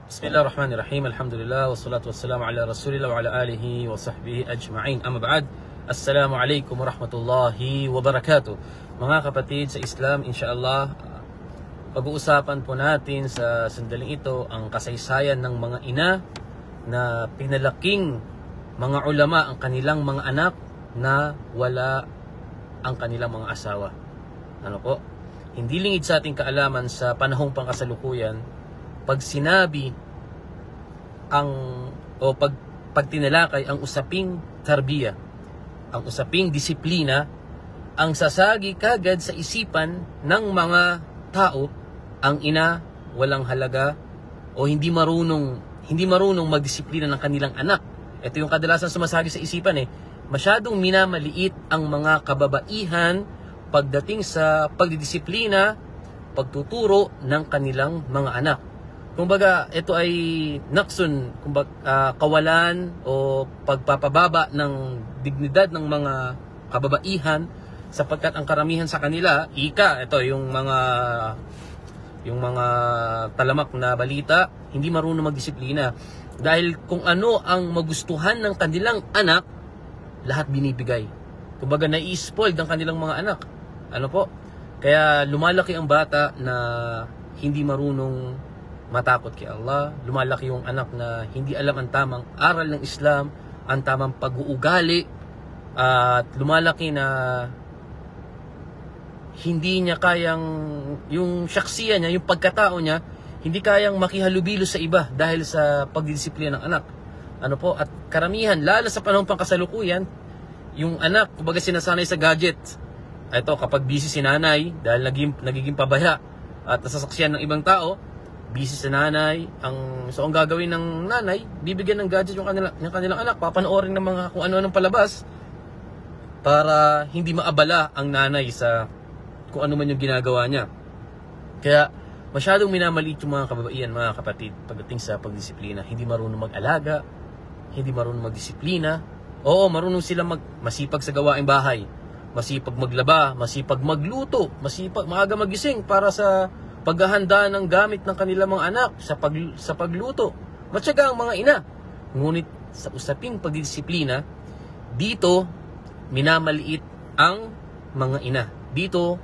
Bismillahirrahmanirrahim. Alhamdulillah wassalatu wassalamu ala Rasulillah wa ala alihi wa sahbihi ajma'in. Amma ba'd. Assalamualaikum warahmatullahi wabarakatuh. Mga kapatid sa Islam, insyaallah, pag-uusapan po natin sa sandaling ito ang kasaysayan ng mga ina na pinalaking mga ulama ang kanilang mga anak na wala ang kanilang mga asawa. Ano po? Hindi lingid sa ating kaalaman sa panahong pangkasalukuyan pag sinabi pag tinalakay ang usaping tarbiya, ang usaping disiplina, ang sasagi kagad sa isipan ng mga tao, ang ina walang halaga o hindi marunong magdisiplina ng kanilang anak. Ito yung kadalasan sumasagi sa isipan Masyadong minamaliit ang mga kababaihan pagdating sa pagdidisiplina, pagtuturo ng kanilang mga anak. Kumbaga, ito ay naksun, kawalan o pagpapababa ng dignidad ng mga kababaihan sapagkat ang karamihan sa kanila, ito yung mga talamak na balita, hindi marunong magdisiplina. Dahil kung ano ang magustuhan ng kanilang anak, lahat binibigay. Kumbaga, nai-spoiled ang kanilang mga anak. Ano po? Kaya lumalaki ang bata na hindi marunong matakot kay Allah. Lumalaki yung anak na hindi alam ang tamang aral ng Islam, ang tamang pag-uugali, at lumalaki na hindi niya kayang, yung syaksiya niya, yung pagkatao niya, hindi kayang makihalubilo sa iba dahil sa pagdidisiplina ng anak. Ano po? At karamihan, lalo sa panahong pangkasalukuyan, yung anak, kumbaga sinasanay sa gadget. Ito, kapag busy si nanay, dahil nagiging pabaya at nasasaksiyan ng ibang tao, busy sa nanay, ang gagawin ng nanay, bibigyan ng gadget yung kanilang anak, papanoorin ng mga kung ano-anong palabas para hindi maabala ang nanay sa kung ano man yung ginagawa niya. Kaya masyadong minamaliit yung mga kababaihan, mga kapatid, pagdating sa pagdisiplina. Hindi marunong mag-alaga, hindi marunong magdisiplina. Oo, marunong sila masipag sa gawaing bahay, masipag maglaba, masipag magluto, maaga magising para sa paghahanda ng gamit ng kanilang mga anak sa pagluto. Matyaga ang mga ina. Ngunit sa usaping pagdisiplina, dito minamaliit ang mga ina. Dito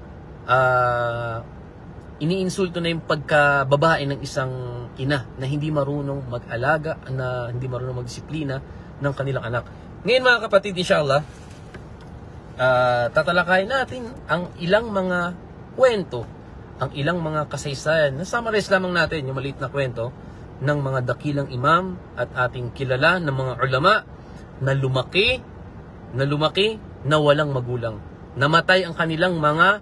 iniinsulto na yung pagkababae ng isang ina na hindi marunong mag-alaga, na hindi marunong magdisiplina ng kanilang anak. Ngayon, mga kapatid, inshallah, tatalakayin natin ang ilang mga kwento, ang ilang mga kasaysayan. Summarize lamang natin yung maliit na kwento ng mga dakilang imam at ating kilala ng mga ulama na lumaki na walang magulang. Namatay ang kanilang mga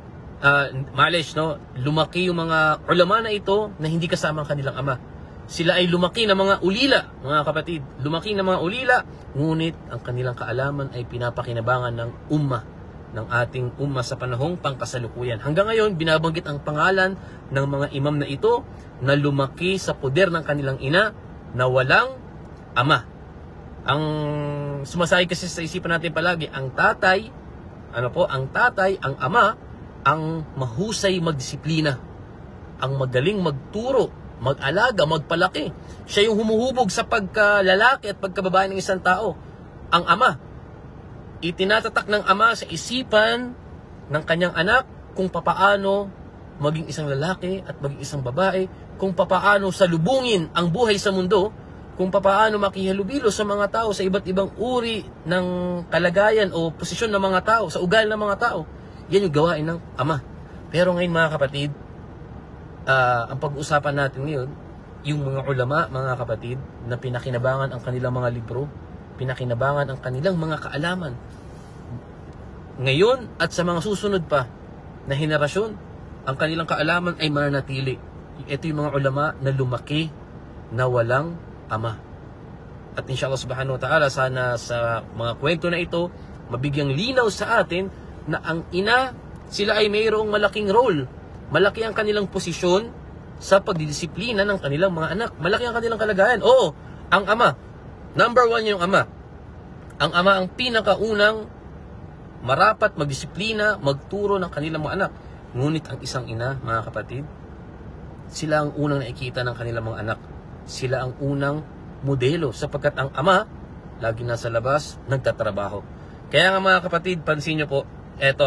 lumaki yung mga ulama na ito na hindi kasama ang kanilang ama. Sila ay lumaki na mga ulila, mga kapatid. Lumaki na mga ulila, ngunit ang kanilang kaalaman ay pinapakinabangan ng ng ating umma sa panahong pangkasalukuyan. Hanggang ngayon, binabanggit ang pangalan ng mga imam na ito na lumaki sa poder ng kanilang ina na walang ama. Ang sumasay kasi sa isipan natin palagi, ang tatay, ang ama, ang mahusay magdisiplina, ang magaling magturo, mag-alaga, magpalaki. Siya yung humuhubog sa pagkalalaki at pagkababae ng isang tao. Ang ama, itinatatak ng ama sa isipan ng kanyang anak kung papaano maging isang lalaki at maging isang babae, kung papaano salubungin ang buhay sa mundo, kung papaano makihalubilo sa mga tao sa iba't ibang uri ng kalagayan o posisyon ng mga tao, sa ugali ng mga tao. Yan yung gawain ng ama. Pero ngayon, mga kapatid, ang pag-uusapan natin ngayon, yung mga ulama, mga kapatid, na pinakinabangan ang kanilang mga libro, pinakinabangan ang kanilang mga kaalaman. Ngayon at sa mga susunod pa na henerasyon, ang kanilang kaalaman ay mananatili. Ito yung mga ulama na lumaki na walang ama. At inshallah subhanahu wa ta'ala, sana sa mga kwento na ito, mabigyang linaw sa atin na ang ina, sila ay mayroong malaking role. Malaki ang kanilang posisyon sa pagdidisiplina ng kanilang mga anak. Malaki ang kanilang kalagayan. Oo, ang ama. Number one yung ama. Ang ama ang pinakaunang marapat magdisiplina, magturo ng kanilang mga anak. Ngunit ang isang ina, mga kapatid, sila ang unang nakikita ng kanilang mga anak. Sila ang unang modelo sapagkat ang ama lagi nasa labas, nagtatrabaho. Kaya nga mga kapatid, pansin nyo po, eto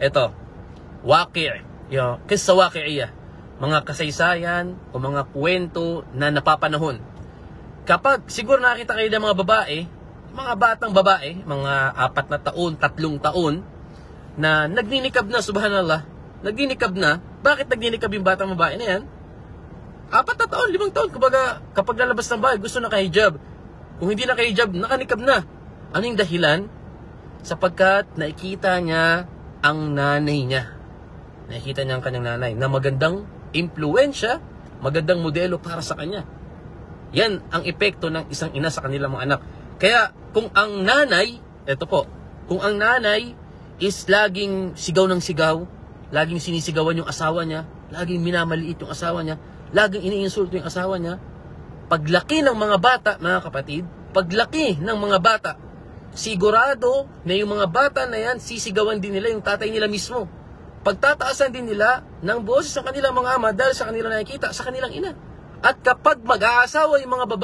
waqi', kisa waqi'iyah, mga kasaysayan o mga kwento na napapanahon. Kapag siguro nakita kayo ng mga babae, mga batang babae, mga 4 na taon, 3 taon, na nagninikab na, subhanallah, nagninikab na. Bakit nagninikab yung batang babae na yan? 4 na taon, 5 taon, kumbaga, kapag lalabas ng bahay, gusto nakahijab. Kung hindi nakahijab, nakanikab na. Ano yung dahilan? Sapagkat nakikita niya ang nanay niya. Nakikita niya ang kanyang nanay na magandang impluensya, magandang modelo para sa kanya. Yan ang epekto ng isang ina sa kanilang mga anak. Kaya kung ang nanay, kung ang nanay is laging sigaw ng sigaw, laging sinisigawan yung asawa niya, laging minamaliit yung asawa niya, laging iniinsulto yung asawa niya, paglaki ng mga bata, mga kapatid, paglaki ng mga bata, sigurado na yung mga bata na yan, sisigawan din nila yung tatay nila mismo. Pagtataasan din nila ng boses ng kanilang mga ama dahil sa kanilang nakikita sa kanilang ina. At kapag mag-aasawa yung mga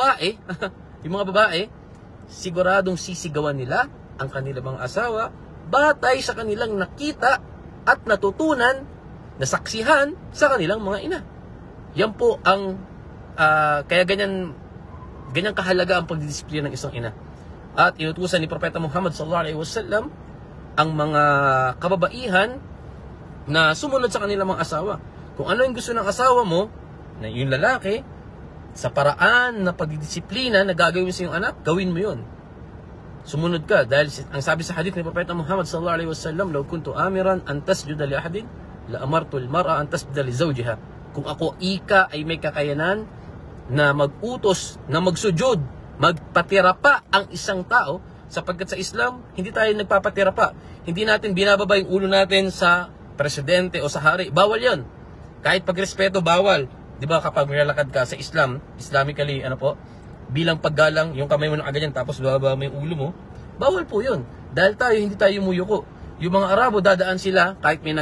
babae, siguradong sisigawan nila ang kanilang mga asawa batay sa kanilang nakita at natutunan, nasaksihan sa kanilang mga ina. Yan po ang kaya ganyan kahalaga ang pagdidisiplina ng isang ina. At inutusan ni Propeta Muhammad sallallahu alaihi wasallam ang mga kababaihan na sumunod sa kanilang mga asawa. Kung ano yung gusto ng asawa mo, na yung lalaki, sa paraan na pagdidisiplina na gagawin sa iyong anak, gawin mo yun. Sumunod ka. Dahil ang sabi sa hadith ni Propeta Muhammad sallallahu alaihi wasallam, "Law kuntu amiran an tasjuda li ahadin, la amartu al-mar'a an tasjuda li zawjiha." Kung ako ika ay may kakayanan na mag-utos, na magsujud, magpatira pa ang isang tao, sapagkat sa Islam, hindi tayo nagpapatira pa. Hindi natin binababa yung ulo natin sa presidente o sa hari. Bawal yon. Kahit pagrespeto, bawal. Di ba kapag nilalakad ka sa Islam, Islamically, bilang paggalang, yung kamay mo nakaganyan, tapos bababa mo yung ulo mo, bawal po yun. Dahil hindi tayo muyuko. Yung mga Arabo, dadaan sila, kahit may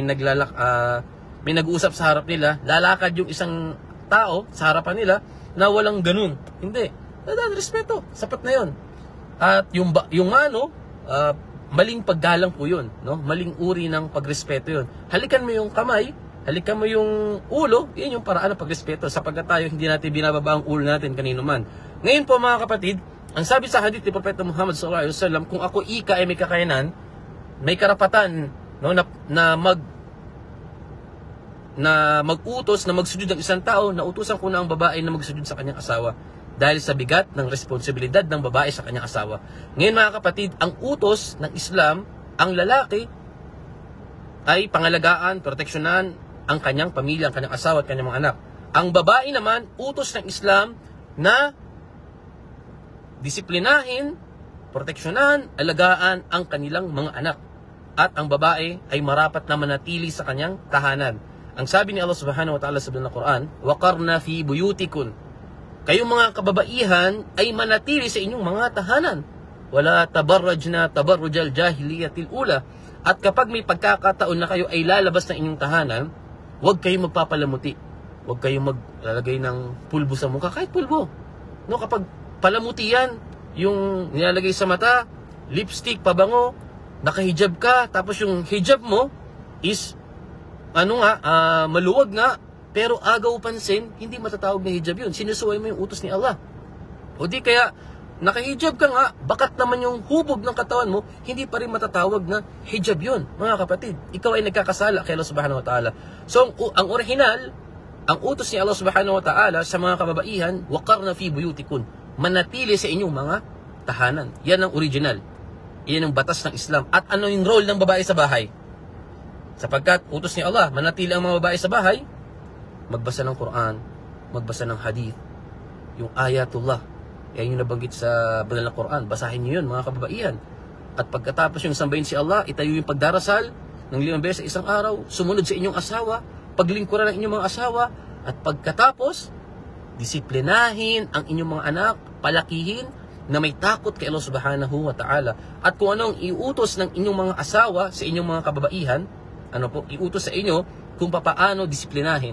nag-uusap sa harap nila, lalakad yung isang tao sa harapan nila na walang ganun. Hindi. Dadaan respeto. Sapat na yun. At yung mano, maling paggalang po yun. No? Maling uri ng pagrespeto yun. Halikan mo yung kamay, halikan mo yung ulo, yun yung paraan ng pagrespeto. Sapagkat tayo, hindi natin binababa ang ulo natin kanino man. Ngayon po mga kapatid, ang sabi sa hadith ni Propeta Muhammad sallallahu alaihi wasallam, kung ako ika ay may kakayanan, may karapatan, no, na mag-utos, na magsujud ng isang tao, na utusan ko na ang babae na magsujud sa kanyang asawa. Dahil sa bigat ng responsibilidad ng babae sa kanyang asawa. Ngayon mga kapatid, ang utos ng Islam, ang lalaki ay pangalagaan, proteksyonan ang kanyang pamilya, ang kanyang asawa at kanyang mga anak. Ang babae naman, utos ng Islam na disiplinahin, proteksyonan, alagaan ang kanilang mga anak. At ang babae ay marapat na manatili sa kanyang tahanan. Ang sabi ni Allah subhanahu wa ta'ala sa Quran, "Waqarna fi buyutikun." Kayong mga kababaihan ay manatili sa inyong mga tahanan. Wala tabarrajna tabarrujal jahiliyatil ula. At kapag may pagkakataon na kayo ay lalabas ng inyong tahanan, huwag kayong magpapalamuti. Huwag kayong maglalagay ng pulbo sa mukha, kahit pulbo. No, kapag palamuti yan, yung nilalagay sa mata, lipstick, pabango, nakahijab ka, tapos yung hijab mo is maluwag nga, pero agaw pansin, hindi matatawag na hijab yun. Sinusuway mo yung utos ni Allah. O di kaya, nakahijab ka nga, bakat naman yung hubog ng katawan mo, hindi pa rin matatawag na hijab yun. Mga kapatid, ikaw ay nagkakasala kay Allah subhanahu wa ta'ala. So, ang original, ang utos ni Allah subhanahu wa ta'ala sa mga kababaihan, waqarna fi buyutikun, manatili sa inyong mga tahanan. Yan ang original. Yan ang batas ng Islam. At ano yung role ng babae sa bahay? Sapagkat utos ni Allah, manatili ang mga babae sa bahay, magbasa ng Quran, magbasa ng hadith, yung ayatullah, yan yung nabanggit sa banal na Quran, basahin nyo yun mga kababaihan. At pagkatapos yung sambahin si Allah, itayo yung pagdarasal ng 5 beses sa isang araw, sumunod sa inyong asawa, paglingkuran ng inyong mga asawa, at pagkatapos, disiplinahin ang inyong mga anak, palakihin na may takot kay Allah subhanahu wa ta'ala. At kung anong iutos ng inyong mga asawa sa inyong mga kababaihan, iutos sa inyo kung papaano disiplinahin,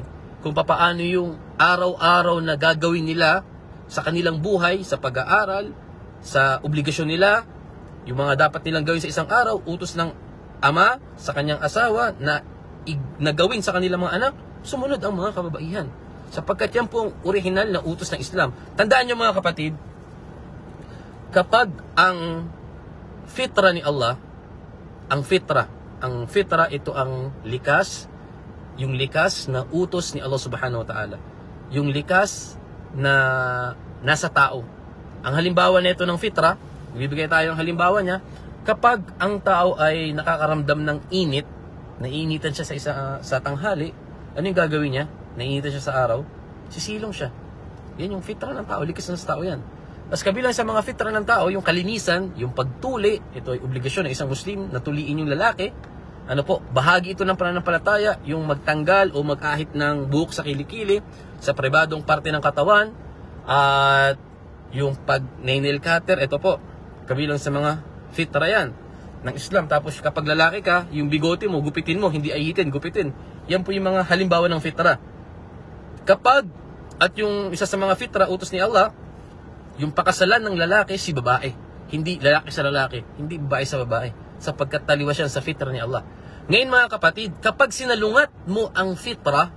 kung papaano yung araw-araw na gagawin nila sa kanilang buhay, sa pag-aaral, sa obligasyon nila, yung mga dapat nilang gawin sa isang araw, utos ng ama sa kanyang asawa na gawin sa kanilang mga anak, sumunod ang mga kababaihan. Sapagkat yan po ang original na utos ng Islam. Tandaan nyo mga kapatid, kapag ang fitra ni Allah, ang fitra ito ang likas, yung likas na utos ni Allah subhanahu wa ta'ala. Yung likas na nasa tao. Ang halimbawa nito ng fitra, ibibigay tayo ng halimbawa niya, kapag ang tao ay nakakaramdam ng init, naiinitan siya sa tanghali, ano yung gagawin niya? Naiinitan siya sa araw, sisilong siya. Yan yung fitra ng tao, likas na sa tao yan. Tapos kabilang sa mga fitra ng tao, yung kalinisan, yung pagtuli, ito ay obligasyon ng isang Muslim na tuliin yung lalaki. Ano po, bahagi ito ng pananampalataya, yung magtanggal o mag-ahit ng buhok sa kilikili, sa pribadong parte ng katawan, at yung pag-nail cutter, ito po, kabilang sa mga fitra yan ng Islam. Tapos kapag lalaki ka, yung bigote mo, gupitin mo, hindi ahitin, gupitin. Yan po yung mga halimbawa ng fitra. Kapag, at yung isa sa mga fitra, utos ni Allah, yung pakasalan ng lalaki si babae. Hindi lalaki sa lalaki, hindi babae sa babae. Sapagkat taliwas yan sa fitra ni Allah. Ngayon mga kapatid, kapag sinalungat mo ang fitra,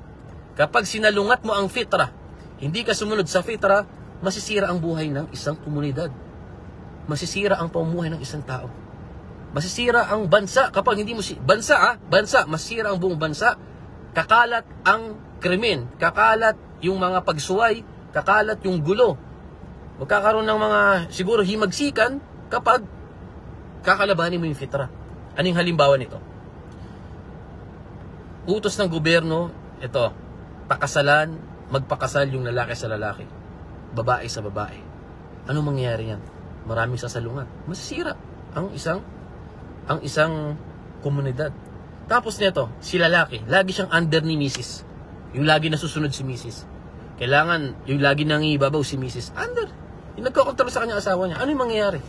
hindi ka sumunod sa fitra, masisira ang buhay ng isang komunidad. Masisira ang pamumuhay ng isang tao. Masisira ang bansa. Kapag hindi mo bansa, masisira ang buong bansa. Kakalat ang krimen, kakalat yung mga pagsuway, kakalat yung gulo. Magkakaroon ng mga siguro himagsikan kapag kakalabanin mo yung fitra. Anong halimbawa nito? Utos ng gobyerno, ito, magpakasal yung lalaki sa lalaki, babae sa babae. Ano mangyayari yan? Maraming sasalungan. Masisira ang isang komunidad. Tapos nito, si lalaki, lagi siyang under ni Mrs. Yung lagi nasusunod si Mrs. Kailangan, yung lagi nangibabaw si Mrs. Under. Yung nagkokontrol sa kanyang asawa niya. Ano yung mangyayari?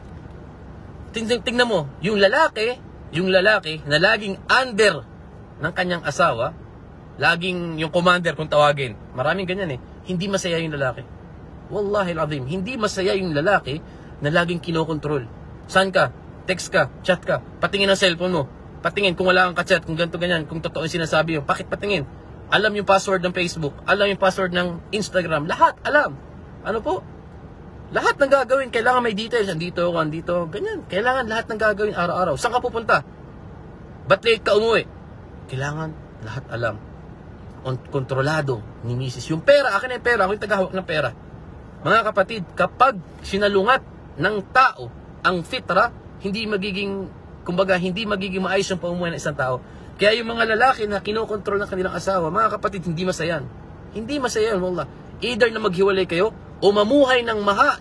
Tingnan mo, yung lalaki na laging under ng kanyang asawa, laging yung commander kung tawagin, maraming ganyan hindi masaya yung lalaki. Wallahi al-azim, hindi masaya yung lalaki na laging kinokontrol. Saan ka? Text ka? Chat ka? Patingin ang cellphone mo. Patingin kung wala kang ka-chat, kung ganito ganyan, kung totoo yung sinasabi mo. Bakit patingin? Alam yung password ng Facebook, alam yung password ng Instagram, lahat alam. Ano po? Lahat ng gagawin, kailangan may details. Andito ako, andito, ganyan. Kailangan lahat ng gagawin araw-araw. Saan ka pupunta? Ba't late ka umuwi? Kailangan lahat alam. Kontrolado ni Mrs. Yung pera, akin na yung pera, ako yung tagahawak ng pera. Mga kapatid, kapag sinalungat ng tao ang fitra, hindi magiging maayos yung pamumuhay ng isang tao. Kaya yung mga lalaki na kinokontrol ng kanilang asawa, mga kapatid, hindi masayan. Hindi masayan, wallah. Either na maghiwalay kayo, o mamuhay ng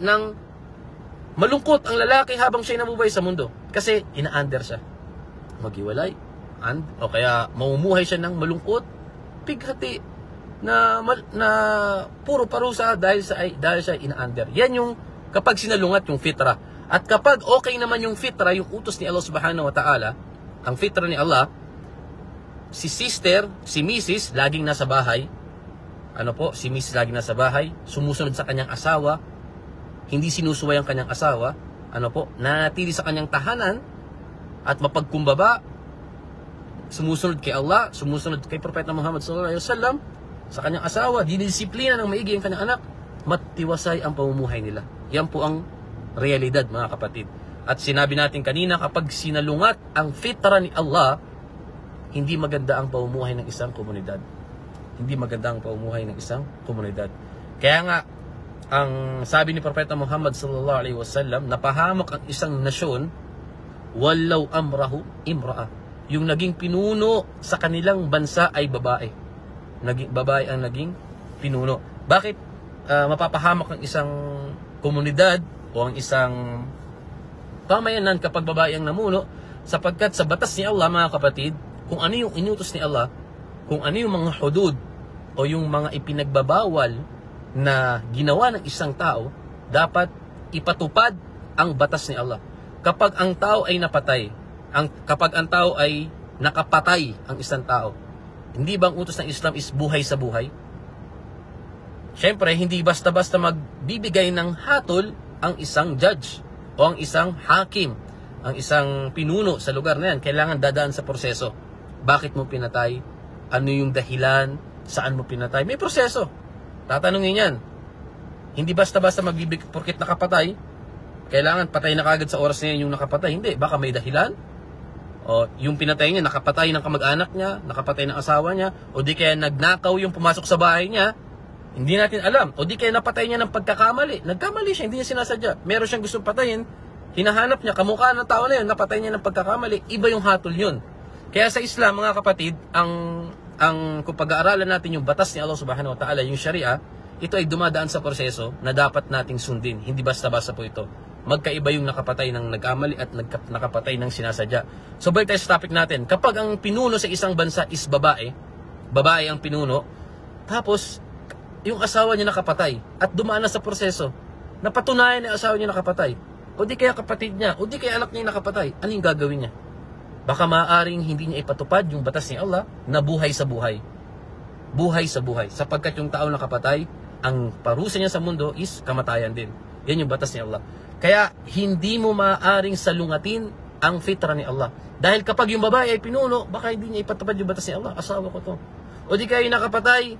malungkot ang lalaki habang siya'y nabubuhay sa mundo. Kasi ina-under siya. Maghiwalay, o kaya mamumuhay siya ng malungkot, pighati, na puro parusa dahil siya ina-under. Yan yung kapag sinalungat yung fitra. At kapag okay naman yung fitra, yung utos ni Allah subhanahu wa ta'ala, ang fitra ni Allah, si Mrs. laging nasa bahay. Si Mrs. laging nasa bahay, sumusunod sa kanyang asawa, hindi sinusuway ang kanyang asawa, nanatili sa kanyang tahanan, at mapagkumbaba, sumusunod kay Allah, sumusunod kay Propeta Muhammad sallallahu alaihi wasallam, sa kanyang asawa, dinidisiplina ng maigi ang kanyang anak, matiwasay ang pamumuhay nila. Yan po ang realidad, mga kapatid. At sinabi natin kanina, kapag sinalungat ang fitra ni Allah, hindi maganda ang pamumuhay ng isang komunidad. Hindi maganda ang pamumuhay ng isang komunidad. Kaya nga, ang sabi ni Propeta Muhammad sallallahu alaihi wasallam, napahamak ang isang nasyon, wallaw amrahu imra'a. Yung naging pinuno sa kanilang bansa ay babae. Babae ang naging pinuno. Bakit mapapahamak ang isang komunidad o ang isang pamayanan kapag babae ang namuno? Sapagkat sa batas ni Allah, mga kapatid, kung ano yung inutos ni Allah, kung ano yung mga hudud o yung mga ipinagbabawal na ginawa ng isang tao, dapat ipatupad ang batas ni Allah. Kapag ang tao ay napatay, kapag ang tao ay nakapatay ang isang tao, Hindi ba ang utos ng Islam is buhay sa buhay? Siyempre, hindi basta-basta magbibigay ng hatol ang isang judge o ang isang hakim, ang isang pinuno sa lugar na yan. Kailangan dadaan sa proseso. Bakit mo pinatay? Ano yung dahilan? Saan mo pinatay? May proseso. Tatanungin yan. Hindi basta-basta magbibigay porkit nakapatay. Kailangan patay na kagad sa oras na yan yung nakapatay. Hindi. Baka may dahilan. O yung pinatay niya, nakapatay ng kamag-anak niya, nakapatay ng asawa niya, o di kaya nagnakaw yung pumasok sa bahay niya. Hindi natin alam. O di kaya napatay niya ng pagkakamali. Nagkamali siya, hindi niya sinasadya. Meron siyang gustong patayin, hinahanap niya, kamukha ng tao na yun, napatay niya ng pagkakamali. Iba yung hatol yun. Kaya sa Islam, mga kapatid, kung pag-aaralan natin yung batas ni Allah subhanahu wa ta'ala, yung Sharia, ito ay dumadaan sa proseso na dapat nating sundin. Hindi basta-basta po ito. Magkaiba yung nakapatay ng nagkamali at nakapatay ng sinasadya. So balik tayo sa topic natin. Kapag ang pinuno sa isang bansa is babae ang pinuno, tapos yung asawa niya nakapatay at dumaan na sa proseso, napatunayan na asawa niya nakapatay, o di kaya kapatid niya, o di kaya anak niya nakapatay, ano yung gagawin niya? Baka maaaring hindi niya ipatupad yung batas ni Allah na buhay sa buhay. Buhay sa buhay. Sapagkat yung tao nakapatay, ang parusa niya sa mundo is kamatayan din. Yan yung batas ni Allah. Kaya hindi mo maaaring salungatin ang fitra ni Allah. Dahil kapag yung babae ay pinuno, baka hindi niya ipatupad yung batas ni Allah. Asawa ko to. O di kaya yung nakapatay,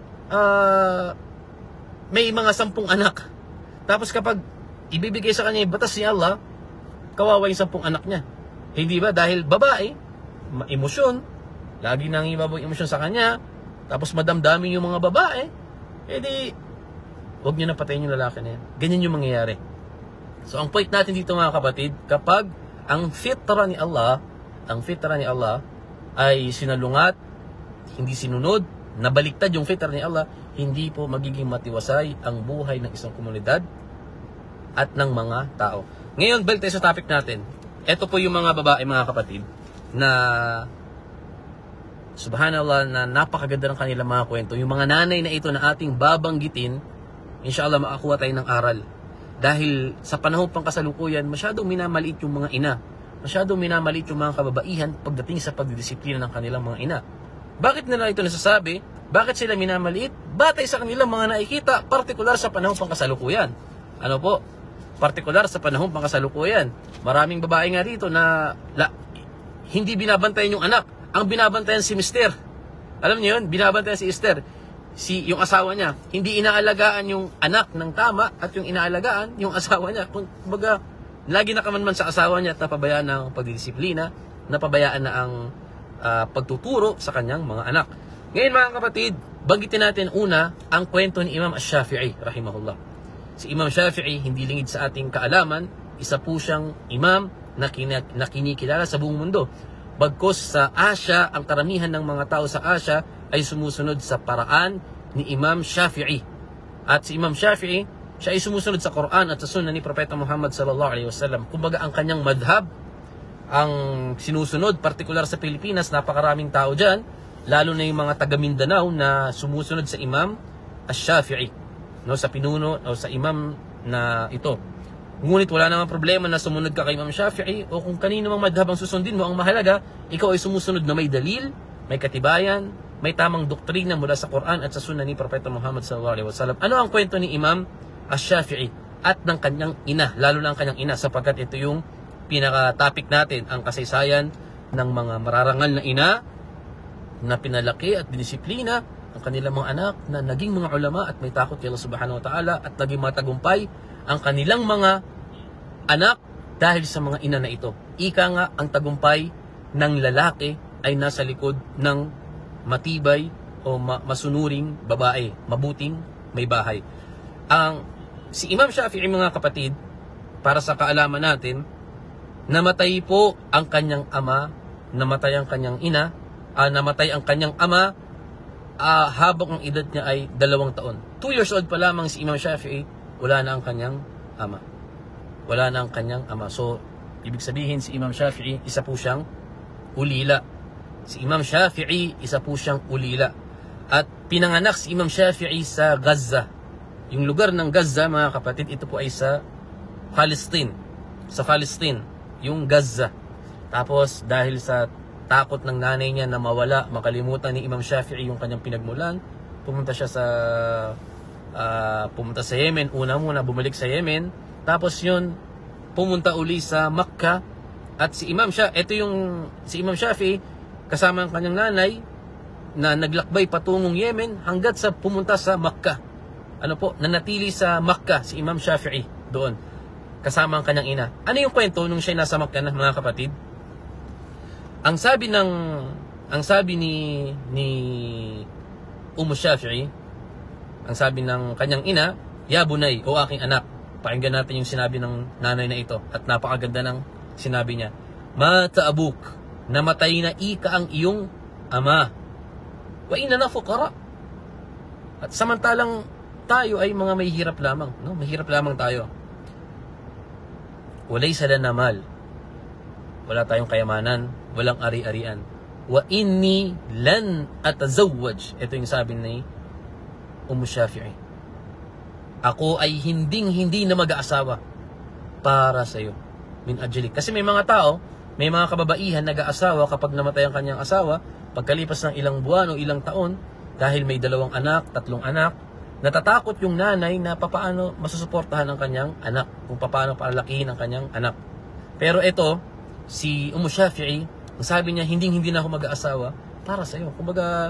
may mga 10 anak. Tapos kapag ibibigay sa kanya yung batas ni Allah, kawawa yung 10 anak niya. Hindi ba? Dahil babae, emosyon, lagi nang ibabaw emosyon sa kanya, tapos madamdamin yung mga babae, edi, huwag niyo na patayin yung lalaki na yan. Ganyan yung mangyayari. So, ang point natin dito mga kapatid, kapag ang fitra ni Allah ay sinalungat, hindi sinunod, nabaliktad yung fitra ni Allah, hindi po magiging matiwasay ang buhay ng isang komunidad at ng mga tao. Ngayon, balik tayo sa topic natin. Ito po yung mga babae, mga kapatid, na subhanallah, na napakaganda ng kanilang mga kwento. Yung mga nanay na ito na ating babanggitin, inshallah makakuha tayo ng aral. Dahil sa panahon pang kasalukuyan, masyadong minamaliit yung mga ina. Masyadong minamaliit yung mga kababaihan pagdating sa pagdidisiplina ng kanilang mga ina. Bakit nila ito nasasabi? Bakit sila minamaliit? Batay sa kanilang mga nakikita, partikular sa panahon pang kasalukuyan. Ano po? Partikular sa panahon pang kasalukuyan. Maraming babae nga dito na hindi binabantayan yung anak. Ang binabantayan si Mister. Alam niyo yun? Binabantayan si Esther. Yung asawa niya. Hindi inaalagaan yung anak ng tama at yung inaalagaan yung asawa niya. Kung baga, lagi nakamanman sa asawa niya at napabayaan ng pagdidisiplina, napabayaan na ang pagtuturo sa kanyang mga anak. Ngayon mga kapatid, banggitin natin una ang kwento ni Imam Ash-Shafi'i, rahimahullah. Si Imam Shafi'i, hindi lingid sa ating kaalaman, isa po siyang imam na kinikilala sa buong mundo. Bagkos sa Asia, ang karamihan ng mga tao sa Asia ay sumusunod sa paraan ni Imam Shafi'i. At si Imam Shafi'i, siya ay sumusunod sa Quran at sa Sunnah ni Propeta Muhammad sallallahu alaihi wasallam. Kumbaga ang kanyang madhab, ang sinusunod, partikular sa Pilipinas, napakaraming tao dyan, lalo na yung mga taga Mindanao na sumusunod sa Imam Ash-Shafi'i. No, sa pinuno o sa imam na ito. Ngunit wala namang problema na sumunod ka kay Imam Shafi'i o kung kanino mang madhab ang susundin mo. Ang mahalaga, ikaw ay sumusunod na may dalil, may katibayan, may tamang doktrina mula sa Quran at sa Sunnah ni Propeta Muhammad sallallahu alaihi wasallam. Ano ang kwento ni Imam Ash-Shafi'i at ng kanyang ina, lalo na ang kanyang ina, sapagkat ito yung pinaka-topic natin, ang kasaysayan ng mga mararangal na ina na pinalaki at dinisiplina ang kanilang mga anak na naging mga ulama at may takot kay Allah subhanahu wa ta'ala at naging matagumpay ang kanilang mga anak dahil sa mga ina na ito. Ika nga, ang tagumpay ng lalaki ay nasa likod ng matibay o masunuring babae, mabuting may bahay. Si Imam Shafi'i, mga kapatid, para sa kaalaman natin, namatay po ang kanyang ama, namatay ang kanyang ina, namatay ang kanyang ama habang ang edad niya ay 2 taon. 2 years old pa lamang si Imam Shafi'i, wala na ang kanyang ama. Wala na ang kanyang ama. So, ibig sabihin si Imam Shafi'i, isa po siyang ulila. Si Imam Shafi'i, isa po siyang ulila. At pinanganak si Imam Shafi'i sa Gaza. Yung lugar ng Gaza, mga kapatid, ito po ay sa Palestine. Sa Palestine, yung Gaza. Tapos, dahil sa takot ng nanay niya na mawala, makalimutan ni Imam Shafi'i yung kanyang pinagmulan. Pumunta siya pumunta sa Yemen. Una muna, bumalik sa Yemen. Tapos yun, pumunta uli sa Makkah. At si Imam Shafi'i, kasama ang kanyang nanay, na naglakbay patungong Yemen hanggat sa pumunta sa Makkah. Nanatili sa Makkah si Imam Shafi'i doon, kasama ang kanyang ina. Ano yung kwento nung siya nasa Makkah na, mga kapatid? Ang sabi ni Shafi'i, ang sabi ng kanyang ina, "Ya bunay, o aking anak." Pakinggan natin yung sinabi ng nanay na ito, at napakaganda ng sinabi niya. "Mata abuk, namatay na ika ang iyong ama. Wa inna na fuqara." At samantalang tayo ay mga mahihirap lamang, no? Mahirap lamang tayo. "Walaysa lana mal." Wala tayong kayamanan, walang ari-arian. "Wa inni lan atazawwaj." Ito yung sabi ni Shafi'i. Ako ay hindi na mag-aasawa para sa iyo. Min ajlik. Kasi may mga tao, may mga kababaihan nag-aasawa kapag namatay ang kanyang asawa, pagkalipas ng ilang buwan o ilang taon, dahil may 2 anak, 3 anak, natatakot yung nanay na papaano masusuportahan ang kanyang anak, kung papaano palakihin ang kanyang anak. Pero ito, si Shafi'i, ang sabi niya, hindi na ako mag-aasawa para sa iyo. Kumbaga,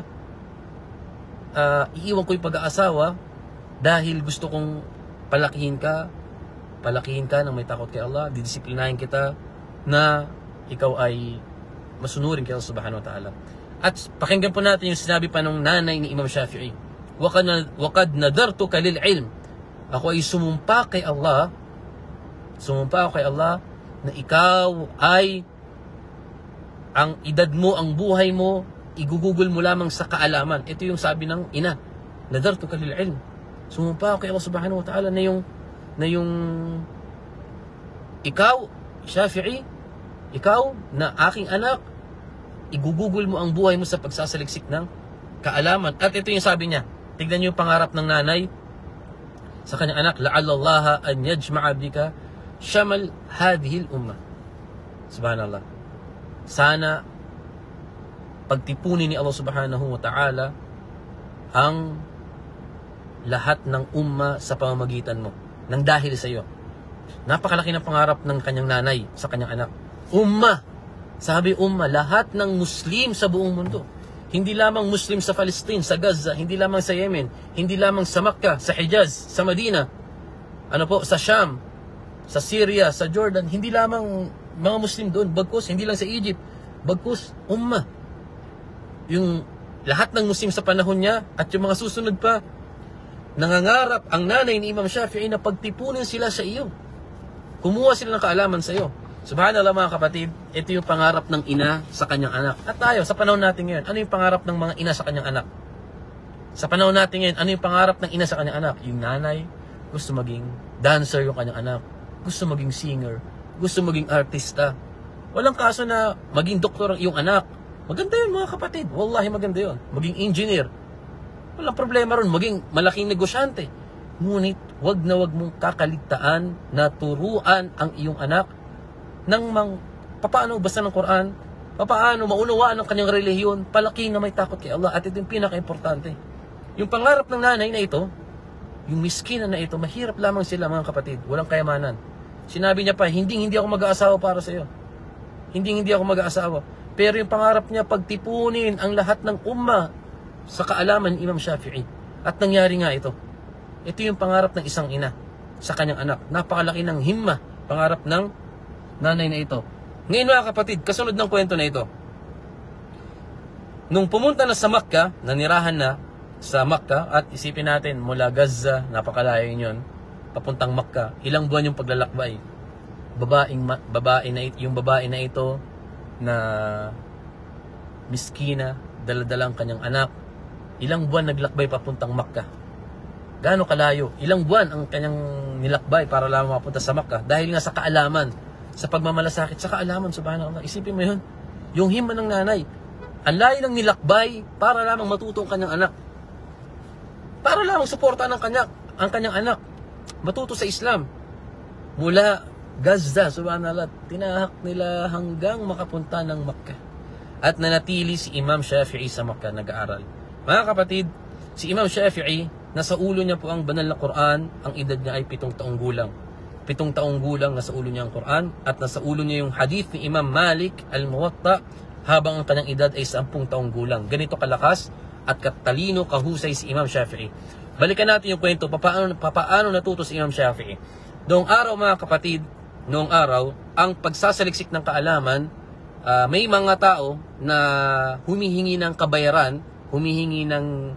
iiwan ko yung pag-aasawa dahil gusto kong palakihin ka ng may takot kay Allah, didisiplinahin kita na ikaw ay masunurin kay Allah subhanahu wa ta'ala. At pakinggan po natin yung sinabi pa ng nanay ni Imam Shafi'i. "Waqad nadartuka lil ilm." Ako ay sumumpa kay Allah na ikaw ay ang edad mo, ang buhay mo, igugugol mo lamang sa kaalaman. Ito yung sabi ng ina. "Nadartuka lil ilm." Sumumpa kay Allah subhanahu wa ta'ala na yung ikaw, Shafi'i, ikaw na aking anak, igugugol mo ang buhay mo sa pagsasaliksik ng kaalaman. At ito yung sabi niya. Tignan niyo yung pangarap ng nanay sa kanyang anak. "La'allallaha an yajma'a bika shamal hadhihi al-ummah." Subhanallah. Sana pagtipunin ni Allah subhanahu wa ta'ala ang lahat ng umma sa pamamagitan mo, nang dahil sa iyo. Napakalaki ng pangarap ng kanyang nanay sa kanyang anak. Umma. Sabi umma, lahat ng Muslim sa buong mundo. Hindi lamang Muslim sa Palestine, sa Gaza, hindi lamang sa Yemen, hindi lamang sa Makkah, sa Hijaz, sa Medina, sa Sham, sa Syria, sa Jordan, hindi lamang mga Muslim doon, bagkus, hindi lang sa Egypt, bagkus, umma. Yung lahat ng Muslim sa panahon niya at yung mga susunod pa, nangangarap ang nanay ni Imam Shafi'i na pagtipunin sila sa iyo. Kumuha sila ng kaalaman sa iyo. Subhanallah, mga kapatid, ito yung pangarap ng ina sa kanyang anak. At tayo, sa panahon natin ngayon, ano yung pangarap ng mga ina sa kanyang anak? Sa panahon natin ngayon, ano yung pangarap ng ina sa kanyang anak? Yung nanay, gusto maging dancer yung kanyang anak, gusto maging singer, gusto maging artista. Walang kaso na maging doktor ang iyong anak. Maganda yun, mga kapatid. Wallahi, maganda yun. Maging engineer. Walang problema ron. Maging malaking negosyante. Ngunit, wag mong kakaligtaan na turuan ang iyong anak ng papaano basta ng Quran, papaano maunawaan ang kanyang relihiyon, palaki na may takot kay Allah. At ito yung pinaka-importante. Yung pangarap ng nanay na ito, yung miskina na ito, mahirap lamang sila, mga kapatid. Walang kayamanan. Sinabi niya pa, hindi ako mag-aasawa para sa iyo. Hindi ako mag-aasawa. Pero yung pangarap niya, pagtipunin ang lahat ng umma sa kaalaman ni Imam Shafi'i. At nangyari nga ito. Ito yung pangarap ng isang ina sa kanyang anak. Napakalaki ng himma, pangarap ng nanay na ito. Ngayon, mga kapatid, kasunod ng kwento na ito. Nung pumunta na sa Makkah, nanirahan na sa Makkah, at isipin natin, mula Gaza, napakalayo yun, papuntang Makkah, ilang buwan yung paglalakbay. Yung babae na ito, na miskina, daladalang kanyang anak, ilang buwan naglakbay papuntang Makkah. Gaano kalayo? Ilang buwan ang kanyang nilakbay para lamang mapunta sa Makkah, dahil nga sa kaalaman, sa pagmamalasakit, sa kaalaman, subhanallah. Isipin mo yun, yung himma ng nanay, ang layo ng nilakbay para lamang matuto ang kanyang anak, para lamang suportahan ang kanyang anak matuto sa Islam. Mula Gaza, subhanallah, tinahak nila hanggang makapunta ng Makkah. at nanatili si Imam Shafi'i sa Makkah nag-aaral. Mga kapatid, si Imam Shafi'i, nasa ulo niya po ang banal na Quran, ang edad niya ay 7 taong gulang. 7 taong gulang nasa ulo niya ang Quran, at nasa ulo niya yung hadith ni Imam Malik al-Muwatta habang ang kanyang edad ay 10 taong gulang. Ganito kalakas at katalino, kahusay si Imam Shafi'i. Balikan natin yung kwento, papaano natuto si Imam Shafi'i. Noong araw mga kapatid, noong araw, ang pagsasaliksik ng kaalaman, may mga tao na humihingi ng kabayaran, humihingi ng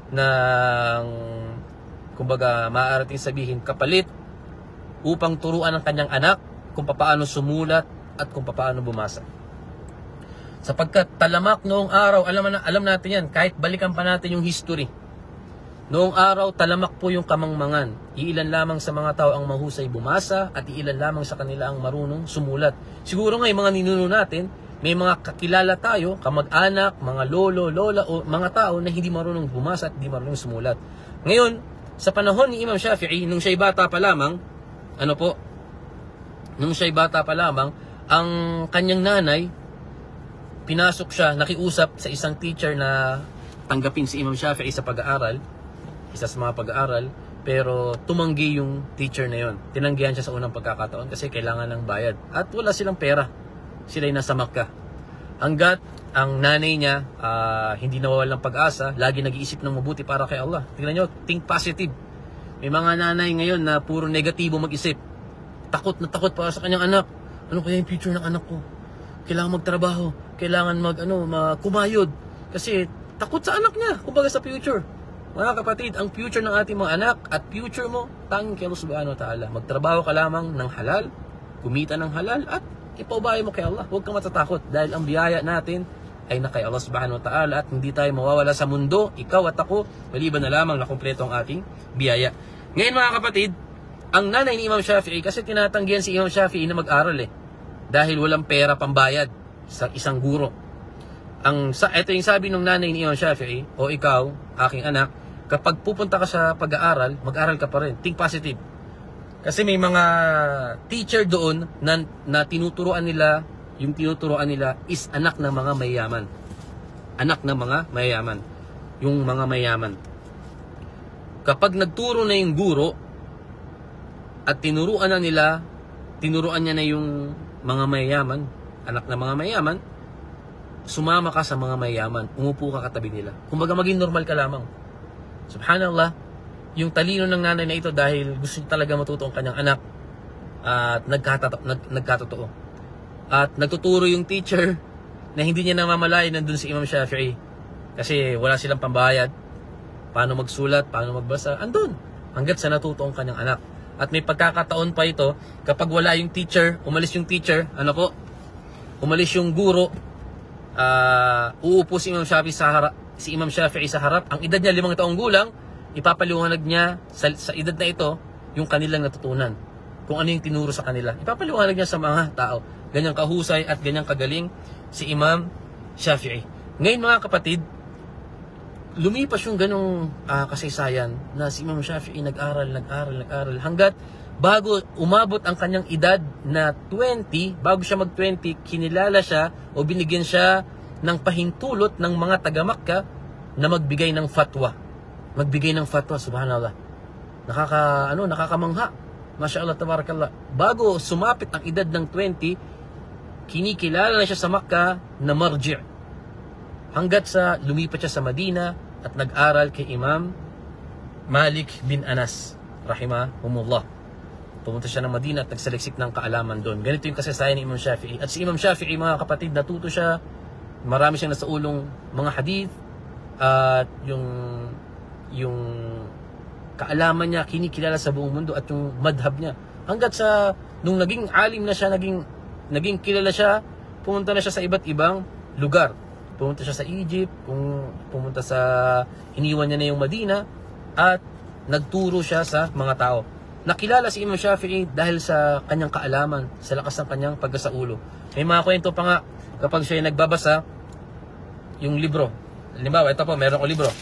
kumbaga maarating sabihin kapalit upang turuan ang kanyang anak kung paano sumulat at kung paano bumasa. Sapagkat talamak noong araw, alam natin yan, kahit balikan pa natin yung history. Noong araw, talamak po yung kamangmangan. Iilan lamang sa mga tao ang mahusay bumasa at iilan lamang sa kanila ang marunong sumulat. Siguro nga yung mga ninuno natin, may mga kakilala tayo, kamag-anak, mga lolo, lola, o mga tao na hindi marunong bumasa at hindi marunong sumulat. Ngayon, sa panahon ni Imam Shafi'i, nung siya'y bata pa lamang, ang kanyang nanay, pinasok siya, nakiusap sa isang teacher na tanggapin si Imam Shafi'i sa pag-aaral, isa sa mga pag-aaral, pero tumanggi yung teacher na yon. Tinanggihan siya sa unang pagkakataon kasi kailangan ng bayad. At wala silang pera. Sila'y nasa Makkah. Hanggat ang nanay niya hindi nawawalan ng pag-asa, lagi nag-iisip ng mabuti para kay Allah. Tingnan nyo, think positive. May mga nanay ngayon na puro negatibo mag-isip. Takot na takot para sa kanyang anak. Ano kaya yung future ng anak ko? Kailangan magtrabaho. Kailangan kumayod. Kasi takot sa anak niya, kumbaga sa future. Mga kapatid, ang future ng ating mga anak at future mo, tanging kay Allah subhanahu wa ta'ala. Magtrabaho ka lamang ng halal, kumita ng halal, at ipaubahay mo kay Allah. Huwag kang matatakot dahil ang biyaya natin ay na kay Allah subhanahu wa ta'ala at hindi tayo mawawala sa mundo, ikaw at ako, maliban na lamang na kumpleto ang ating biyaya. Ngayon mga kapatid, ang nanay ni Imam Shafi'i, kasi tinatanggihan si Imam Shafi'i na mag-aral dahil walang pera pambayad sa isang guro. Ito yung sabi ng nanay ni Imam Shafi'i, o ikaw, aking anak, kapag pupunta ka sa pag-aaral, mag-aral ka pa rin. Think positive. Kasi may mga teacher doon na tinuturuan nila, yung tinuturuan nila is anak ng mga mayayaman. Anak ng mga mayayaman. Yung mga mayayaman. Kapag nagturo na yung guro at tinuruan niya na yung mga mayayaman, anak ng mga mayayaman, sumama ka sa mga mayayaman, umupo ka katabi nila. Kumbaga maging normal ka lamang. Subhanallah, yung talino ng nanay na ito dahil gusto niya talaga matuto ang kanyang anak at nagkatotoo. At nagtuturo yung teacher na hindi niya namamalayan nandun si Imam Shafi'i. Kasi wala silang pambayad. Paano magsulat, paano magbasa, andun. Hanggat sa natuto ang kanyang anak. At may pagkakataon pa ito, kapag wala yung teacher, umalis yung teacher, umalis yung guro, uupo si Imam Shafi'i sa harap. Ang edad niya 5 taong gulang, ipapaliwanag niya sa edad na ito yung kanilang natutunan. Kung ano yung tinuro sa kanila. Ipapaliwanag niya sa mga tao. Ganyang kahusay at ganyang kagaling si Imam Shafi'i. Ngayon mga kapatid, lumipas yung ganong kasaysayan na si Imam Shafi'i nag-aral hanggat bago umabot ang kanyang edad na 20, bago siya mag-20, kinilala siya o binigyan siya ng pahintulot ng mga taga-Makkah na magbigay ng fatwa. Subhanallah. Nakakamangha. Masyaallah, tabarakallah. Bago sumapit ang edad ng 20, kinikilala na siya sa Makkah na marji'. Hanggat sa lumipat siya sa Madina at nag-aral kay Imam Malik bin Anas, rahimahumullah. Pumunta siya ng Madina at nagsaliksik ng kaalaman doon. Ganito yung kasaysayan ni Imam Shafi'i. At si Imam Shafi'i, mga kapatid, natuto siya. Marami siyang nasa ulong mga hadith at yung kaalaman niya kinikilala sa buong mundo at yung madhab niya. Hanggat sa nung naging alim na siya, naging kilala siya, pumunta na siya sa iba't ibang lugar. Pumunta siya sa Egypt, pumunta sa iniwan niya na yung Madina at nagturo siya sa mga tao. Nakilala si Imam Shafi'i dahil sa kanyang kaalaman, sa lakas ng kanyang pagkasaulo. May mga kwento pa nga kapag siya ay nagbabasa yung libro. Halimbawa, ito po, meron ko libro.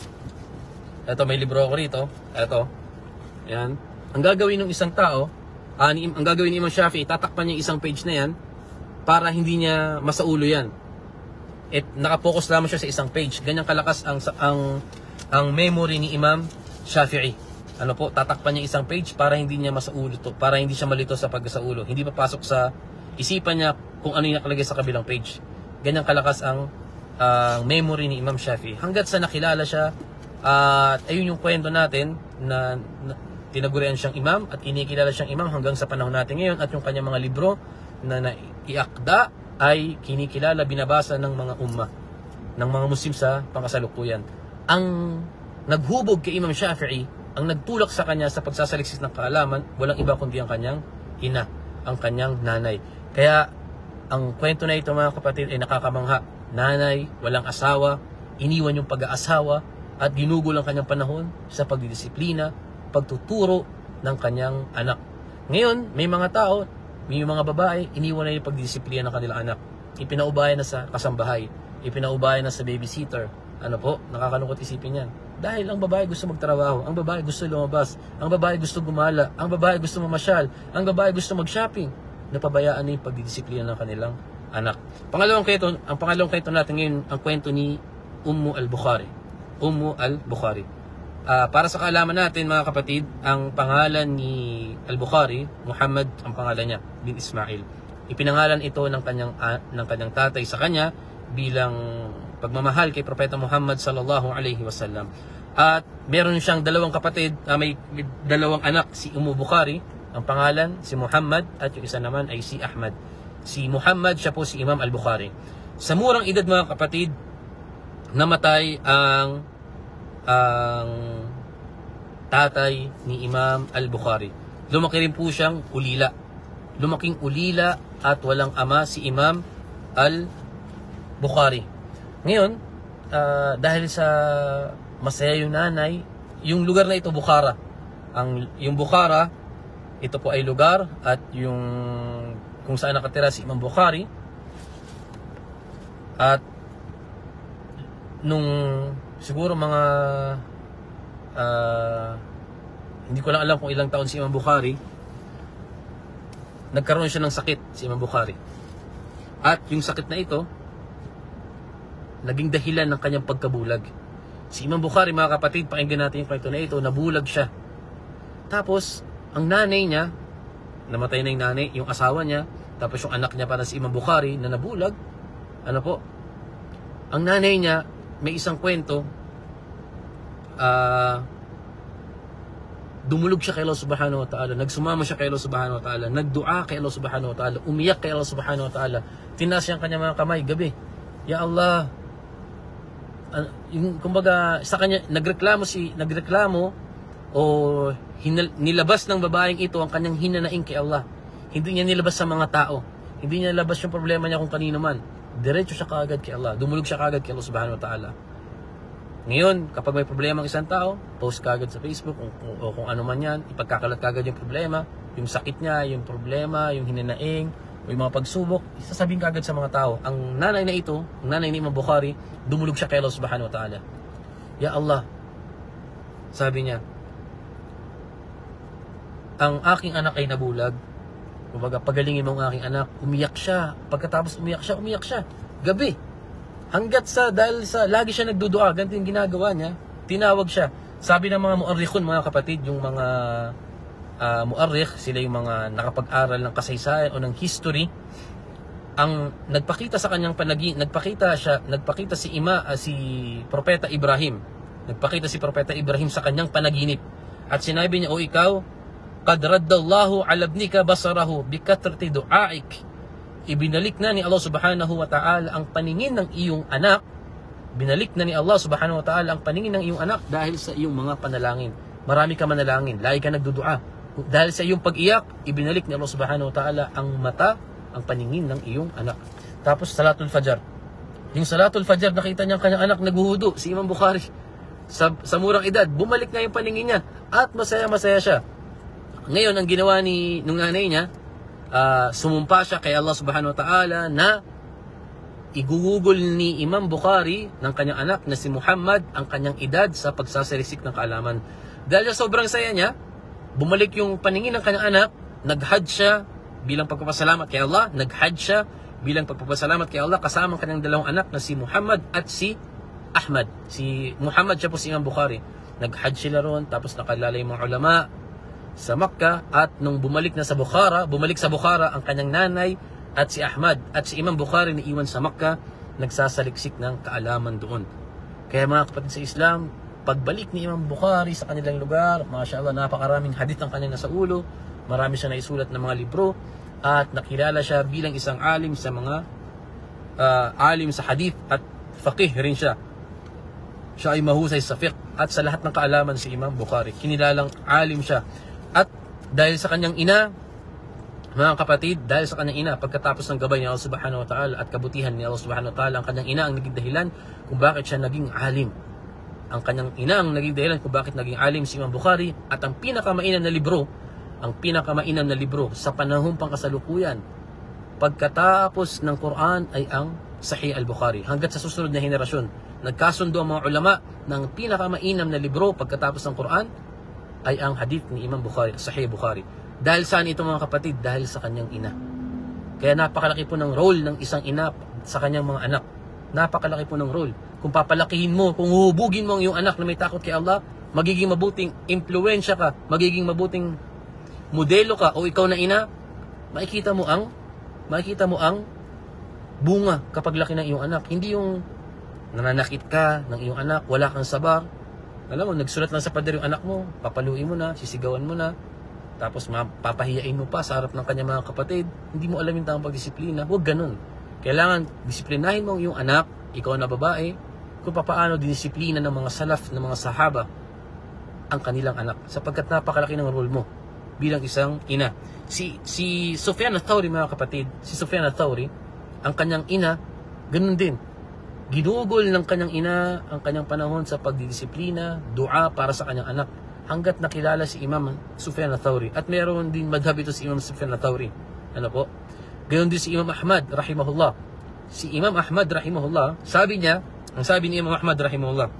Ito, may libro ako rito. Ito. Ayan. Ang gagawin ng isang tao, ang gagawin ni Imam Shafi'i, tatakpan niya isang page na yan para hindi niya masaulo yan. nakapokus lamang siya sa isang page. Ganyan kalakas ang memory ni Imam Shafi'i. Ano po, tatakpan niya isang page para hindi niya masaulo to, para hindi siya malito sa pagkasaulo. Hindi papasok sa isipan niya kung ano yung nakalagay sa kabilang page. Ganyan kalakas ang memory ni Imam Shafi'i. Hanggat sa nakilala siya, at ayun yung kwento natin na tinagurian siyang imam at kinikilala siyang imam hanggang sa panahon natin ngayon, at yung kanyang mga libro na naiakda ay kinikilala, binabasa ng mga umma, ng mga Muslim sa pangkasalukuyan. Ang naghubog kay Imam Shafi'i, ang nagtulak sa kanya sa pagsasaliksik ng kaalaman, walang iba kundi ang kanyang ina, ang kanyang nanay. Kaya ang kwento na ito, mga kapatid, ay nakakamangha. Nanay, walang asawa, iniwan yung pag-aasawa at ginugol ang kanyang panahon sa pagdidisiplina, pagtuturo ng kanyang anak. Ngayon, may mga tao, may mga babae, iniwan na yung pagdidisiplina ng kanilang anak. Ipinaubayan na sa kasambahay, ipinaubayan na sa babysitter. Ano po, nakakalungkot isipin yan. Dahil ang babae gusto magtrabaho, ang babae gusto lumabas, ang babae gusto gumala, ang babae gusto mamasyal, ang babae gusto mag-shopping. Napabayaan na yung pagdidisiplina ng kanilang anak. Ang pangalawang kwento natin ngayon, ang kwento ni Ummu al-Bukhari. Ummu al-Bukhari. Para sa kaalaman natin, mga kapatid, ang pangalan ni al-Bukhari, Muhammad ang pangalan niya, bin Ismail. Ipinangalan ito ng kanyang tatay sa kanya bilang pagmamahal kay Propeta Muhammad sallallahu alaihi wasallam. At meron siyang dalawang kapatid, may dalawang anak, si Ummu Bukhari, ang pangalan si Muhammad, at yung isa naman ay si Ahmad. Si Muhammad, siya po si Imam al-Bukhari. Sa murang edad, mga kapatid, namatay ang tatay ni Imam al-Bukhari. Lumaki rin po siyang ulila. Lumaking ulila at walang ama si Imam al-Bukhari. Ngayon, dahil sa masaya yung nanay, yung lugar na ito, Bukhara. Yung Bukhara, ito po ay lugar at yung kung saan nakatira si Imam Bukhari. At nung siguro mga hindi ko lang alam kung ilang taon si Imam Bukhari, nagkaroon siya ng sakit si Imam Bukhari. At yung sakit na ito naging dahilan ng kanyang pagkabulag. Si Imam Bukhari, mga kapatid, pakinggan natin yung kwento na ito, nabulag siya. Tapos ang nanay niya, namatay na yung nanay, yung asawa niya, tapos yung anak niya para si Imam Bukhari na nabulag, ano po, ang nanay niya, may isang kwento, dumulog siya kay Allah subhanahu wa ta'ala, nagsumama siya kay Allah subhanahu wa ta'ala, nagdua kay Allah subhanahu wa ta'ala, umiyak kay Allah subhanahu wa ta'ala, tinaas siya ang kanyang mga kamay, gabi, Ya Allah, yung kumbaga sa kanya nagreklamo o nilabas ng babaeng ito ang kanyang hinanaing kay Allah. Hindi niya nilabas sa mga tao, hindi niya nilabas yung problema niya kung kanino man. Diretso siya kaagad kay Allah, dumulog siya kaagad kay Allah subhanahu wa ta'ala. Ngayon, kapag may problema ang isang tao, post kaagad sa Facebook o kung ano man yan, ipagkakalat kaagad yung problema, yung sakit niya, yung problema, yung hinanaing, o yung mga pagsubok, isasabihin kaagad sa mga tao. Ang nanay na ito, ang nanay ni Imam Bukhari, dumulog siya kay Allah subhanahu wa ta'ala. Ya Allah, sabi niya, ang aking anak ay nabulag. Kumbaga, pagalingin mo ang aking anak. Umiyak siya. Pagkatapos umiyak siya. Gabi. Hanggat dahil sa lagi siya nagdudua, ganito yung ginagawa niya, tinawag siya. Sabi ng mga mu'arrikhun, mga kapatid, yung mga mu'arrikh, sila yung mga nakapag-aral ng kasaysayan o ng history, ang nagpakita sa kanyang nagpakita si Propeta Ibrahim. Nagpakita si Propeta Ibrahim sa kanyang panaginip. At sinabi niya, o ikaw, qad raddallahu ala ibnika basarahu bikatrati du'aik. Ibinalik na ni Allah subhanahu wa ta'ala ang paningin ng iyong anak. Binalik na ni Allah subhanahu wa ta'ala ang paningin ng iyong anak dahil sa iyong mga panalangin. Marami ka manalangin, lagi ka nagdudua. Dahil sa iyong pag-iyak, ibinalik ni Allah subhanahu wa ta'ala ang mata, ang paningin ng iyong anak. Tapos Salatul Fajr. Yung Salatul Fajr, nakita niya ang kanyang anak naghuhudo, si Imam Bukhari. Sa murang edad, bumalik na yung paningin niya at masaya-masaya siya. Ngayon, ang ginawa nung nanay niya, sumumpa siya kay Allah subhanahu wa ta'ala na igugugol ni Imam Bukhari ng kanyang anak na si Muhammad ang kanyang edad sa pagsasalisik ng kaalaman. Dahil sa sobrang saya niya, bumalik yung paningin ng kanyang anak, nag-hajj siya bilang pagpapasalamat kay Allah, nag-hajj siya, bilang pagpapasalamat kay Allah kasama ang kanyang dalawang anak na si Muhammad at si Ahmad. Si Muhammad siya po si Imam Bukhari. Nag-hajj sila roon, tapos nakalalay mga ulama sa Makkah, at nung bumalik sa Bukhara ang kanyang nanay at si Ahmad at si Imam Bukhari na iwan sa Makkah, nagsasaliksik ng kaalaman doon. Kaya mga kapatid sa Islam, pagbalik ni Imam Bukhari sa kanilang lugar, mashallah, napakaraming hadith ang kanyang nasa ulo, marami siya naisulat ng mga libro, at nakilala siya bilang isang alim sa mga alim sa hadith, at faqih rin siya. Siya ay mahusay sa fiqh at sa lahat ng kaalaman si Imam Bukhari. Kinilalang alim siya. At dahil sa kanyang ina, mga kapatid, dahil sa kanyang ina, pagkatapos ng gabay ni Allah Subhanahu wa Ta'ala at kabutihan ni Allah Subhanahu wa Ta'ala, ang kanyang ina ang naging dahilan kung bakit siya naging alim. Ang kanyang ina ang naging dahilan kung bakit naging alim si Imam Bukhari. At ang pinakamainam na libro sa panahong pangkasalukuyan pagkatapos ng Quran ay ang Sahih al-Bukhari. Hanggat sa susunod na henerasyon, nagkasundo ang mga ulama ng pinakamainam na libro pagkatapos ng Quran ay ang hadith ni Imam Bukhari, Sahih Bukhari. Dahil saan ito mga kapatid? Dahil sa kanyang ina. Kaya napakalaki po ng role ng isang ina sa kanyang mga anak. Napakalaki po ng role. Kung papalakihin mo, kung huhubugin mo ang iyong anak na may takot kay Allah, magiging mabuting impluwensya ka, magiging mabuting modelo ka, o ikaw na ina, makikita mo ang bunga kapag laki ng iyong anak. Hindi yung nananakit ka ng iyong anak, wala kang sabar. Alam mo, nagsulat lang sa pader yung anak mo, papaluin mo na, sisigawan mo na, tapos papahiyain mo pa sa harap ng kanyang mga kapatid. Hindi mo alam yung tamang pagdisiplina. Huwag ganun. Kailangan disiplinahin mo ang iyong anak, ikaw na babae, kung paano dinisiplina ng mga salaf, ng mga sahaba ang kanilang anak, sapagkat napakalaki ng role mo bilang isang ina. Si Sufyan al-Thawri, mga kapatid, si Sufyan al-Thawri, ang kanyang ina, ganun din. Ginugol ng kanyang ina ang kanyang panahon sa pagdidisiplina, dua para sa kanyang anak, hanggat nakilala si Imam Sufyan al-Thawri. At meron din madhab ito si Imam Sufyan al-Thawri. Ano po? Gayon din si Imam Ahmad rahimahullah. Si Imam Ahmad rahimahullah, sabi niya, ang sabi ni Imam Ahmad rahimahullah,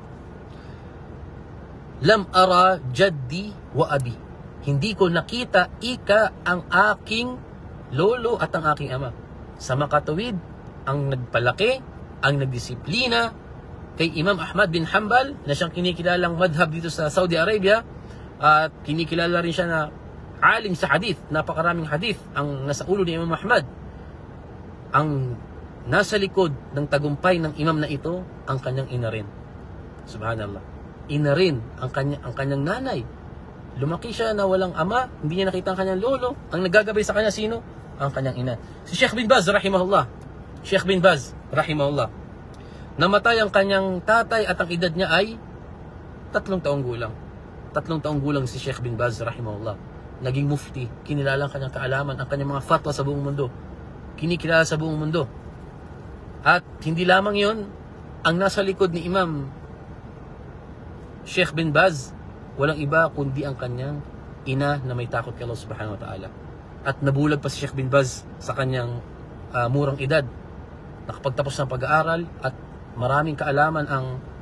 "Lam ara jaddi wa abi." Hindi ko nakita ika ang aking lolo at ang aking ama. Sa makatuwid, ang nagpalaki, ang nagdisiplina kay Imam Ahmad bin Hanbal, na siyang kinikilalang madhab dito sa Saudi Arabia, at kinikilala rin siya na alim sa hadith, napakaraming hadith ang nasa ulo ni Imam Ahmad. Ang nasa likod ng tagumpay ng imam na ito, ang kanyang ina rin. Subhanallah. Ina rin ang kanyang nanay. Lumaki siya na walang ama, hindi niya nakita ang kanyang lolo. Ang naggagabay sa kanya sino? Ang kanyang ina. Si Sheikh bin Baz rahimahullah. Sheikh bin Baz rahimahullah. Namatay ang kanyang tatay at ang edad niya ay 3 taong gulang. 3 taong gulang si Sheikh bin Baz rahimahullah. Naging mufti, kinilala ang kanyang kaalaman, ang kanyang mga fatwa sa buong mundo. Kinikilala sa buong mundo. At hindi lamang yon, ang nasa likod ni Imam Sheikh bin Baz, walang iba kundi ang kanyang ina na may takot kay Allah Subhanahu wa Ta'ala. At nabulag pa si Sheikh bin Baz sa kanyang murang edad. Nakapagtapos ng pag-aaral at maraming kaalaman ang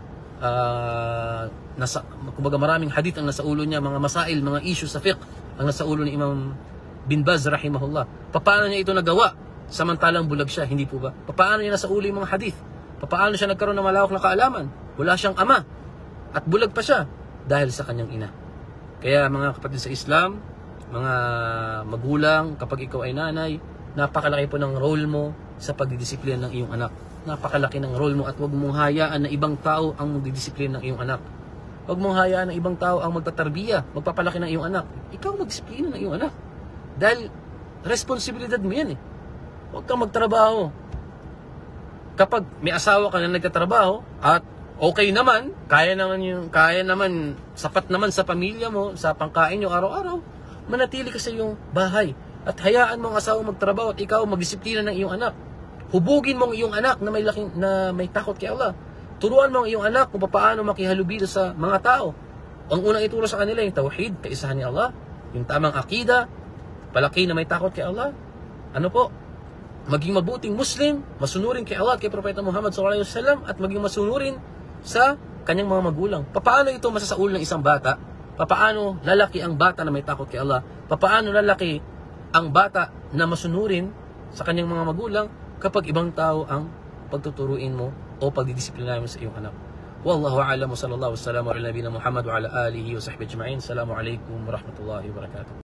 kumbaga maraming hadith ang nasa ulo niya, mga masail, mga issue sa fiqh ang nasa ulo ni Imam bin Baz rahimahullah. Paano niya ito nagawa samantalang bulag siya? Hindi po ba? Paano niya nasa ulo yung mga hadith? Paano siya nagkaroon ng malawak na kaalaman? Wala siyang ama at bulag pa siya dahil sa kanyang ina. Kaya mga kapatid sa Islam, mga magulang, kapag ikaw ay nanay, napakalaki po ng role mo sa pagdidisiplina ng iyong anak. Napakalaki ng role mo, at huwag mong hayaan na ibang tao ang magdidisiplina ng iyong anak. Huwag mong hayaan na ibang tao ang magtatarbiya, magpapalaki ng iyong anak. Ikaw magdisiplina ng iyong anak. Dahil responsibilidad mo yan eh. Huwag kang magtrabaho. Kapag may asawa ka na nagtatrabaho at okay naman, kaya naman, sapat naman sa pamilya mo, sa pangkain nyo araw-araw, manatili ka sa iyong bahay. At hayaan mo ang asawa magtrabaho at ikaw magdisiplina ng iyong anak. Hubugin mo ang iyong anak na may takot kay Allah. Turuan mo ang iyong anak kung paano makihalubilo sa mga tao. Ang unang ituro sa kanila yung tauhid, kaisahan ni Allah, yung tamang akida, palaki na may takot kay Allah. Ano po? Maging mabuting Muslim, masunurin kay Allah at kay Propeta Muhammad SAW, at maging masunurin sa kanyang mga magulang. Paano ito masasaul ng isang bata? Paano lalaki ang bata na may takot kay Allah? Paano lalaki ang bata na masunurin sa kanyang mga magulang kapag ibang tao ang pagtuturuin mo o pagdidisiplinahin mo sa iyong anak. Wallahu a'lam wa sallallahu wasallam ala nabiyina Muhammad wa ala alihi wa sahbihi ajma'in. Assalamu alaikum warahmatullahi wabarakatuh.